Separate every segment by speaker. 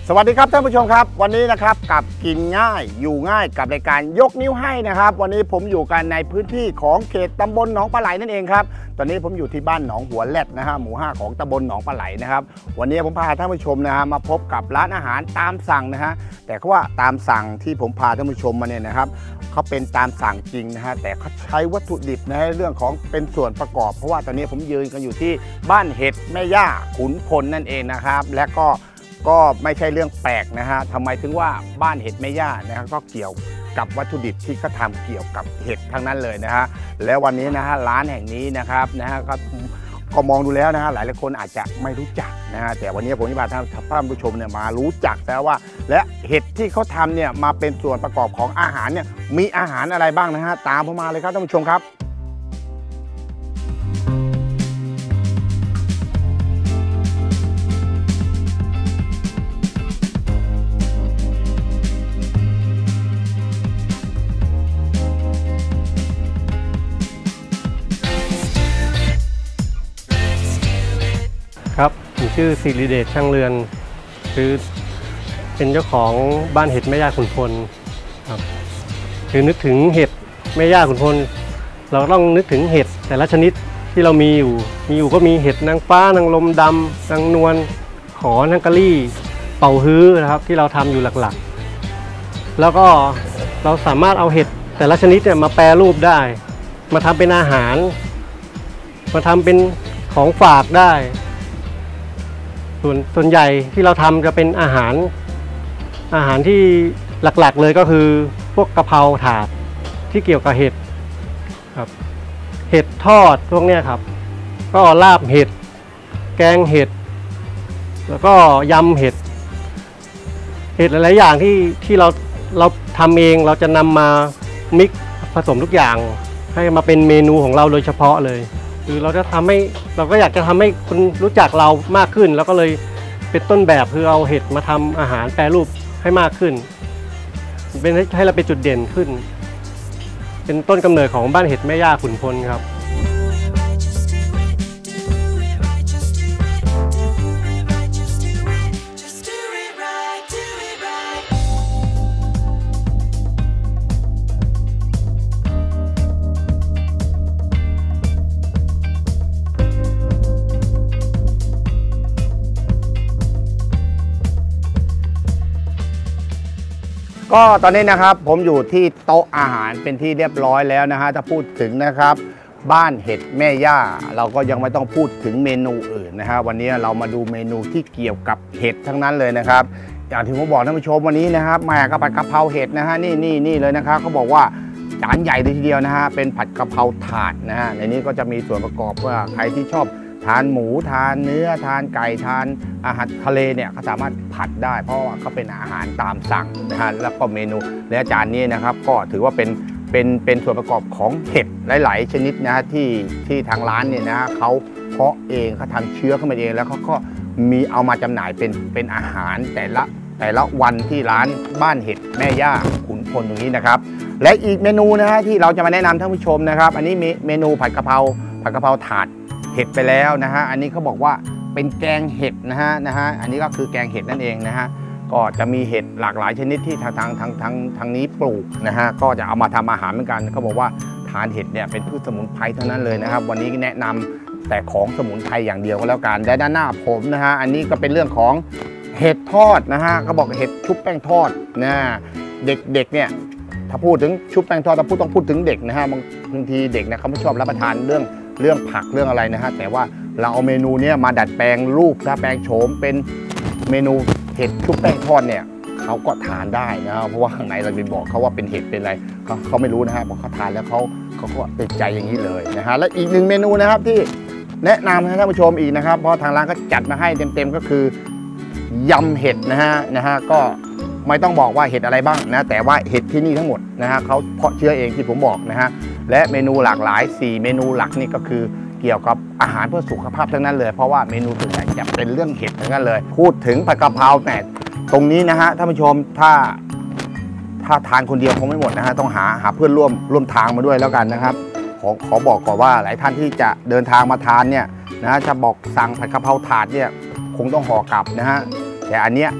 Speaker 1: สวัสดีครับท่านผู้ชมครับวันนี้นะครับกับกินง่ายอยู่ง่ายกับรายการยกนิ้วให้นะครับวันนี้ผมอยู่กันในพื้นที่ของเขตตำบลหนองปลาไหลนั่นเองครับตอนนี้ผมอยู่ที่บ้านหนองหัวแรดนะฮะหมู่ 5ของตำบลหนองปลาไหลนะครับวันนี้ผมพาท่านผู้ชมนะฮะมาพบกับร้านอาหารตามสั่งนะฮะแต่เขาว่าตามสั่งที่ผมพาท่านผู้ชมมาเนี่ยนะครับเขาเป็นตามสั่งจริงนะฮะแต่เขาใช้วัตถุดิบในเรื่องของเป็นส่วนประกอบเพราะว่าตอนนี้ผมยืนกันอยู่ที่บ้านเห็ดแม่ย่าขุนพลนั่นเองนะครับและก็ไม่ใช่เรื่องแปลกนะฮะทำไมถึงว่าบ้านเห็ดแม่ย่านะครับก็เกี่ยวกับวัตถุดิบที่เขาทำเกี่ยวกับเห็ดทั้งนั้นเลยนะฮะแล้ววันนี้นะฮะร้านแห่งนี้นะครับก็มองดูแล้วนะฮะหลายคนอาจจะไม่รู้จักนะฮะแต่วันนี้ผมจะพาท่านผู้ชมเนี่ยมารู้จักแล้วว่าและเห็ดที่เขาทำเนี่ยมาเป็นส่วนประกอบของอาหารเนี่ยมีอาหารอะไรบ้างนะฮะตามผมมาเลยครับท่านผู้ชมครับ
Speaker 2: ครับผมชื่อศิริเดชช่างเรือนคือเป็นเจ้าของบ้านเห็ดแม่ย่าขุนพลครับคือนึกถึงเห็ดแม่ย่าขุนพลเราต้องนึกถึงเห็ดแต่ละชนิดที่เรามีอยู่ก็มีเห็ดนางฟ้านางลมดำนางนวลขอนางกะลี่เป่าฮื้อนะครับที่เราทำอยู่หลักๆแล้วก็เราสามารถเอาเห็ดแต่ละชนิดเนี่ยมาแปรรูปได้มาทำเป็นอาหารมาทำเป็นของฝากได้ส่วนใหญ่ที่เราทำจะเป็นอาหารที่หลักๆเลยก็คือพวกกะเพราถาดที่เกี่ยวกับเห็ดครับเห็ดทอดพวกเนี้ยครับก็ลาบเห็ดแกงเห็ดแล้วก็ยำเห็ดหลายๆอย่างที่เราทำเองเราจะนำมามิกซ์ผสมทุกอย่างให้มาเป็นเมนูของเราโดยเฉพาะเลยคือเราก็อยากจะทำให้คนรู้จักเรามากขึ้นแล้วก็เลยเป็นต้นแบบคือเอาเห็ดมาทำอาหารแปรรูปให้มากขึ้นเป็นให้เราเป็นจุดเด่นขึ้นเป็นต้นกำเนิดของบ้านเห็ดแม่ย่าขุนพลครับ
Speaker 1: ก็ตอนนี้นะครับผมอยู่ที่โต๊ะอาหารเป็นที่เรียบร้อยแล้วนะฮะถ้าพูดถึงนะครับบ้านเห็ดแม่ย่าเราก็ยังไม่ต้องพูดถึงเมนูอื่นนะฮะวันนี้เรามาดูเมนูที่เกี่ยวกับเห็ดทั้งนั้นเลยนะครับอย่างที่ผมบอกท่านผู้ชมวันนี้นะครับมากับผัดกะเพราเห็ดนะฮะนี่เลยนะครับเขาบอกว่าจานใหญ่เลยทีเดียวนะฮะเป็นผัดกะเพราถาดนะฮะในนี้ก็จะมีส่วนประกอบว่าใครที่ชอบทานหมูทานเนื้อทานไก่ทานอาหารทะเลเนี่ยเขาสามารถผัดได้เพราะว่าเขาเป็นอาหารตามสั่งนะฮะแล้วก็เมนูและจานนี้นะครับก็ถือว่าเป็นส่วนประกอบของเห็ดหลายๆชนิดนะฮะที่ทางร้านเนี่ยนะฮะเขาเพาะเองเขาทำเชื้อเข้ามาเองแล้วเขาก็มีเอามาจำหน่ายเป็นอาหารแต่ละวันที่ร้านบ้านเห็ดแม่ย่าขุนพลตรงนี้นะครับและอีกเมนูนะฮะที่เราจะมาแนะนำท่านผู้ชมนะครับอันนี้มีเมนูผัดกะเพราถาดเห็ดไปแล้วนะฮะอันนี้เขาบอกว่าเป็นแกงเห็ดนะฮะอันนี้ก็คือแกงเห็ดนั่นเองนะฮะก็จะมีเห็ดหลากหลายชนิดที่ทางนี้ปลูกนะฮะก็จะเอามาทำอาหารเหมือนกันเขาบอกว่าทานเห็ดเนี่ยเป็นพืชสมุนไพรทั้งนั้นเลยนะครับวันนี้แนะนำแต่ของสมุนไพรอย่างเดียวก็แล้วกันและด้านหน้าผมนะฮะอันนี้ก็เป็นเรื่องของเห็ดทอดนะฮะเขาบอกเห็ดชุบแป้งทอดนะเด็กเนี่ยถ้าพูดถึงชุบแป้งทอดต้องพูดถึงเด็กนะฮะบางทีเด็กเนี่ยเขาไม่ชอบรับประทานเรื่องผักเรื่องอะไรนะฮะแต่ว่าเราเอาเมนูนี้มาดัดแปลงรูปแปลงโฉมเป็นเมนูเห็ดชุบแป้งทอดเนี่ยเขาก็ทานได้นะเพราะว่าข้างในเราไปบอกเขาว่าเป็นเห็ดเป็นอะไรเขาไม่รู้นะฮะพอเขาทานแล้วเขาก็ติดใจอย่างนี้เลยนะฮะและอีกหนึ่งเมนูนะครับที่แนะนำให้ท่านผู้ชมอีกนะครับเพราะทางร้านก็จัดมาให้เต็มๆก็คือยำเห็ดนะฮะก็ไม่ต้องบอกว่าเห็ดอะไรบ้างนะแต่ว่าเห็ดที่นี่ทั้งหมดนะฮะเขาเพาะเชื้อเองที่ผมบอกนะฮะและเมนูหลากหลาย4เมนูหลักนี่ก็คือเกี่ยวกับอาหารเพื่อสุขภาพทั้งนั้นเลยเพราะว่าเมนูส่วนใหญ่จะเป็นเรื่องเห็ดทั้งนั้นเลยพูดถึงผัดกะเพราแต่ตรงนี้นะฮะท่านผู้ชมถ้าทานคนเดียวคงไม่หมดนะฮะต้องหาเพื่อนร่วมทางมาด้วยแล้วกันนะครับขอบอกก่อนว่าหลายท่านที่จะเดินทางมาทานเนี่ยนะจะบอกสั่งผัดกะเพราถาดเนี่ยคงต้องห่อกลับนะฮะแต่อันเนี้ย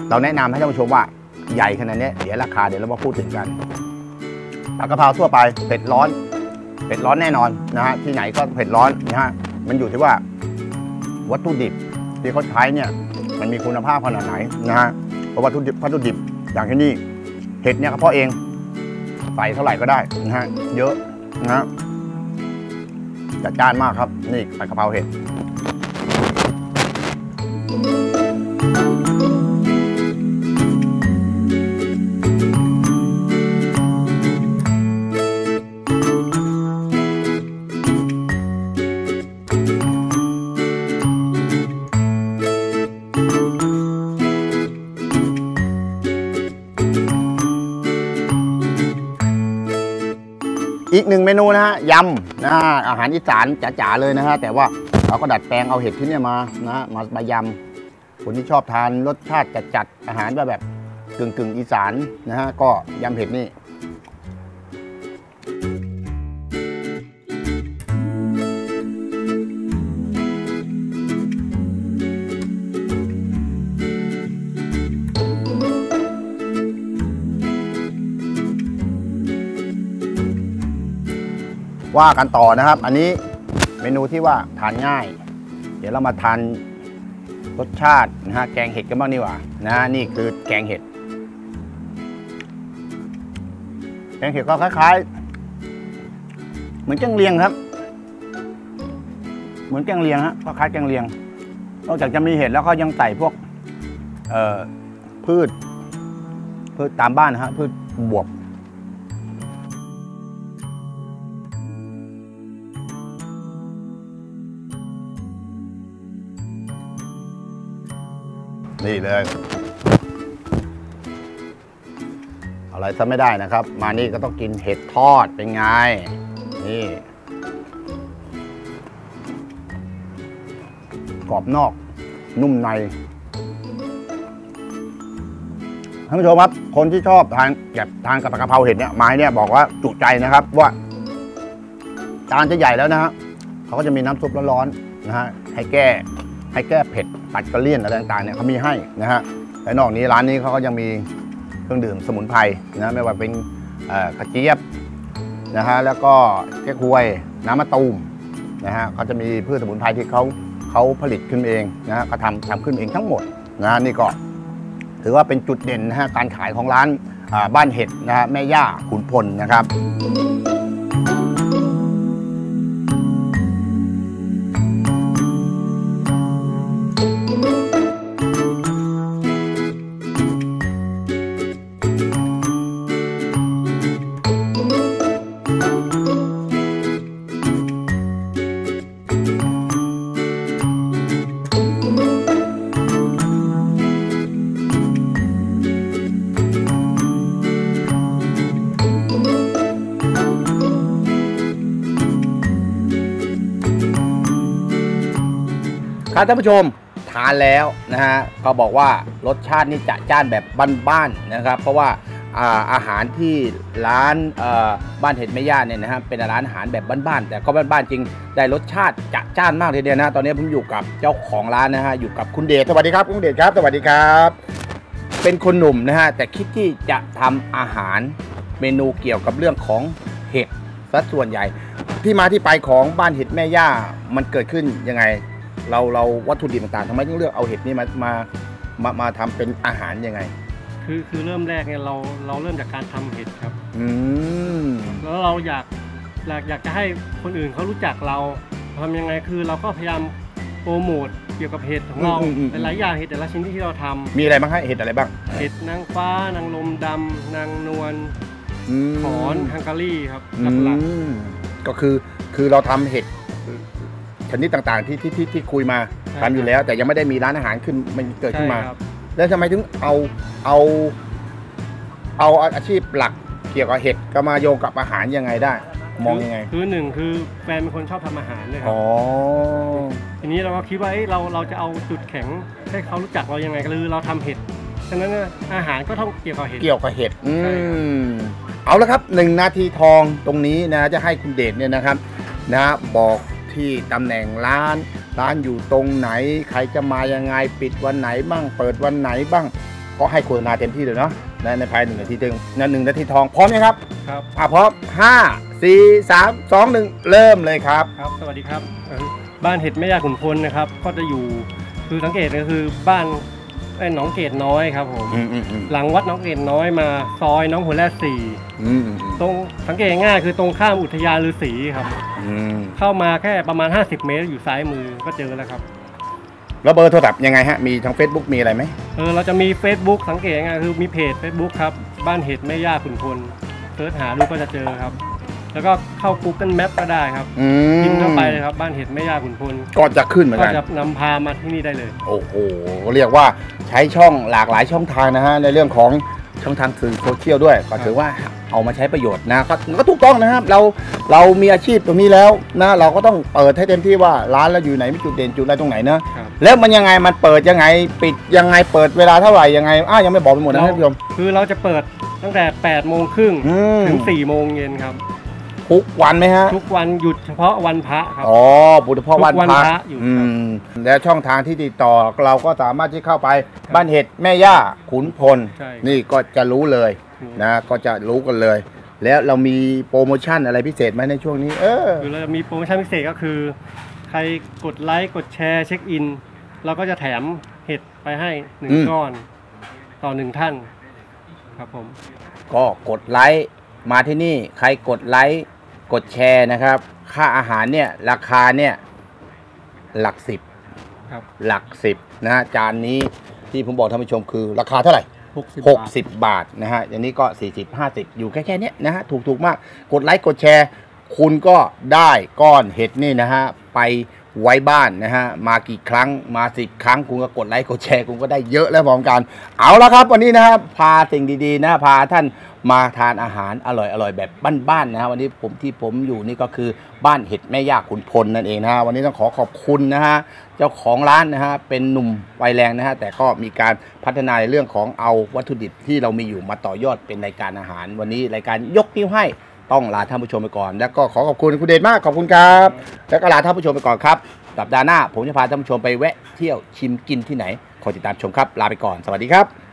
Speaker 1: เราแนะนำให้ท่านผู้ชมว่าใหญ่ขนาดนี้เดี๋ยวราคาเดี๋ยวเรามาพูดถึงกันผัดกะเพราทั่วไปเผ็ดร้อนแน่นอนนะฮะที่ไหนก็เผ็ดร้อนนะฮะมันอยู่ที่ว่าวัตถุดิบที่เขาใช้เนี่ยมันมีคุณภาพขนาดไหนนะฮะเพราะวัตถุดิบอย่างที่นี่เห็ดเนี่ยเฉพาะเองใส่เท่าไหร่ก็ได้นะฮะเยอะนะฮะจัดจ้านมากครับนี่ผัดกะเพราเห็ดอีกหนึ่งเมนูนะฮะยำนะฮะอาหารอีสานจ๋าๆเลยนะฮะแต่ว่าเราก็ดัดแปลงเอาเห็ดที่เนี่ยมานะมายำคนที่ชอบทานรสชาติจัดๆอาหารแบบกึ่งอีสานนะฮะก็ยำเห็ดนี่ว่ากันต่อนะครับอันนี้เมนูที่ว่าทานง่ายเดี๋ยวเรามาทานรสชาตินะฮะแกงเห็ดกันบ้างดีกว่านะนี่คือแกงเห็ดก็คล้ายๆเหมือนแกงเลียงครับเหมือนแกงเลียงฮะก็คล้ายแกงเลียงนอกจากจะมีเห็ดแล้วก็ยังใส่พวกพืชตามบ้านนะฮะพืชบวบนี่เลยอะไรซะไม่ได้นะครับมานี่ก็ต้องกินเห็ดทอดเป็นไงนี่กรอบนอกนุ่มในท่านผู้ชมครับคนที่ชอบทานกับกะเพราเห็ดเนี่ยไม้เนี่ยบอกว่าจุใจนะครับว่าจานจะใหญ่แล้วนะฮะเขาก็จะมีน้ำซุปร้อนๆนะฮะให้แก้เผ็ดปัดกระเลี่ยนอะไรต่างๆเนี่ยเขามีให้นะฮะและนอกนี้ร้านนี้เขาก็ยังมีเครื่องดื่มสมุนไพรนะไม่ว่าเป็นกระเจี๊ยบนะฮะแล้วก็แก้ควยน้ำมะตูมนะฮะเขาจะมีพืชสมุนไพรที่เขาผลิตขึ้นเองนะฮะเขาทำขึ้นเองทั้งหมดนะนี่ก็ถือว่าเป็นจุดเด่นนะฮะการขายของร้านบ้านเห็ดนะฮะแม่ย่าขุนพลนะครับท่านผู้ชมทานแล้วนะฮะก็บอกว่ารสชาตินี่จัดจ้านแบบบ้านๆนะครับเพราะว่าอาหารที่ร้านบ้านเห็ดแม่ย่าเนี่ยนะฮะเป็นร้านอาหารแบบบ้านๆแต่ก็บ้านๆจริงได้รสชาติจัดจ้านมากทีเดียวนะตอนนี้ผมอยู่กับเจ้าของร้านนะฮะอยู่กับคุณเดชสวัสดีครับคุณเดชครับสวัสดีครับเป็นคนหนุ่มนะฮะแต่คิดที่จะทำอาหารเมนูเกี่ยวกับเรื่องของเห็ดซะส่วนใหญ่ที่มาที่ไปของบ้านเห็ดแม่ย่ามันเกิดขึ้นยังไงเราวัตถุดิบต่างๆทำไมต้องเลือกเอาเห็ดนี่มาทำเป็นอาหารยังไง
Speaker 2: คือเริ่มแรกเนี่ยเราเริ่มจากการทำเห็ดครับแล้วเราอยากจะให้คนอื่นเขารู้จักเราทำยังไงคือเราก็พยายามโปรโมทเกี่ยวกับเห็ดของเราหลายอย่างเห็ดแต่ละชิ้นที่เราทำ
Speaker 1: มีอะไรบ้างให้เห็ดอะไรบ้าง
Speaker 2: เห็ดนางฟ้านางลมดำนางนวลขอนฮังการีครับหลัก
Speaker 1: ก็คือเราทำเห็ดชนิดต่างๆที่คุยมาทำอยู่แล้วแต่ยังไม่ได้มีร้านอาหารขึ้นมันเกิดขึ้นมาแล้วทำไมถึงเอาอาชีพหลักเกี่ยวกับเห็ดก็มาโยงกับอาหารยังไงได้มองยังไง
Speaker 2: คือหนึ่งคือแฟนเป็นคนชอบทำอาหารเลยครับทีนี้เราก็คิดว่าเราจะเอาจุดแข็งให้เขารู้จักเรายังไงคือเราทำเห็ดฉะนั้นอาหารก็ต้องเกี่ยวกับเห็ด
Speaker 1: เอาละครับ1 นาทีทองตรงนี้นะจะให้คุณเดชเนี่ยนะครับนะบอกที่ตำแหน่งร้านอยู่ตรงไหนใครจะมายังไงปิดวันไหนบ้างเปิดวันไหนบ้างก็ให้โฆษณาเต็มที่เลยเนาะในภาย1 นาที1 นาทีทองพร้อมไหมครับ
Speaker 2: ครับ
Speaker 1: พร้อม5 4 3 2 1เริ่มเลยครับ
Speaker 2: ครับสวัสดีครับบ้านเห็ดแม่ย่าขุนพลนะครับก็จะอยู่คือสังเกตก็คือบ้านหนองเกตน้อยครับผมหลังวัดหนองเกตน้อยมาซอยน้องหัวแร่4ตรงสังเกตง่ายคือตรงข้ามอุทยานฤาษีครับเข้ามาแค่ประมาณ50 เมตรอยู่ซ้ายมือก็เจอแล้วครับ
Speaker 1: แล้วเบอร์โทรศัพท์ยังไงฮะมีทาง Facebook มีอะไรไหม
Speaker 2: เราจะมี Facebook สังเกตง่ายคือมีเพจ Facebook ครับบ้านเห็ดแม่ย่าขุนพลเสิร์ชหาดูก็จะเจอครับแล้วก็เข้า Google Map ก็ได้ครับพิมพ์เข้าไปเลยครับบ้านเห็ดแม่ย่าขุนพล
Speaker 1: ก็จะขึ้นเหมือนกัน
Speaker 2: ก็จะนำพามาที่นี่ได้เลย
Speaker 1: โอ้โหเรียกว่าใช้ช่องหลากหลายช่องทางนะฮะในเรื่องของช่องทางสื่อโซเชียลด้วยก็ถือว่าเอามาใช้ประโยชน์นะก็ถูกต้องนะครับเรามีอาชีพตรงนี้แล้วนะเราก็ต้องเปิดให้เต็มที่ว่าร้านเราอยู่ไหนมีจุดเด่นจุดอะไรตรงไหนนะแล้วมันยังไงมันเปิดยังไงปิดยังไงเปิดเวลาเท่าไหร่ยังไงยังไม่บอกไปหมดนะท่านผู้ชม
Speaker 2: คือเราจะเปิดตั้งแต่8 โมงครึ่งถึง4 โมงเย็นครับ
Speaker 1: ทุกวันไหมฮะ
Speaker 2: ทุกวันหยุดเฉพาะวันพระครับ
Speaker 1: บุญเฉพาะวันพระอยู่แล้วช่องทางที่ติดต่อเราก็สามารถที่เข้าไปบ้านเห็ดแม่ย่าขุนพลนี่ก็จะรู้เลยนะก็จะรู้กันเลยแล้วเรามีโปรโมชั่นอะไรพิเศษไหมในช่วงนี้
Speaker 2: คือเรามีโปรโมชั่นพิเศษก็คือใครกดไลค์กดแชร์เช็คอินเราก็จะแถมเห็ดไปให้1 ก้อนต่อ1 ท่านครับผม
Speaker 1: ก็กดไลค์มาที่นี่ใครกดไลค์กดแชร์นะครับค่าอาหารเนี่ยราคาเนี่ยหลัก10
Speaker 2: ครับ
Speaker 1: หลัก10นะจานนี้ที่ผมบอกท่านผู้ชมคือราคาเท่าไหร่60 บาทนะฮะอย่างนี้ก็40-50อยู่แค่นี้นะฮะถูกมากกดไลค์กดแชร์คุณก็ได้ก้อนเห็ดนี่นะฮะไปไว้บ้านนะฮะมากี่ครั้งมา10 ครั้งคุณก็กดไลค์กดแชร์คุณก็ได้เยอะแล้วพร้อมกันเอาละครับวันนี้นะครับพาสิ่งดีๆนะพาท่านมาทานอาหารอร่อยแบบบ้านๆนะฮะวันนี้ผมอยู่นี่ก็คือบ้านเห็ดแม่ย่าขุนพลนั่นเองนะฮะวันนี้ต้องขอบคุณนะฮะเจ้าของร้านนะฮะเป็นหนุ่มวัยแรงนะฮะแต่ก็มีการพัฒนาในเรื่องของเอาวัตถุดิบที่เรามีอยู่มาต่อยอดเป็นรายการอาหารวันนี้รายการยกนิ้วให้ต้องลาท่านผู้ชมไปก่อนแล้วก็ขอบคุณคุณเดชมากขอบคุณครับแล้วก็ลาท่านผู้ชมไปก่อนครับสัปดาห์หน้าผมจะพาท่านผู้ชมไปแวะเที่ยวชิมกินที่ไหนขอติดตามชมครับลาไปก่อนสวัสดีครับ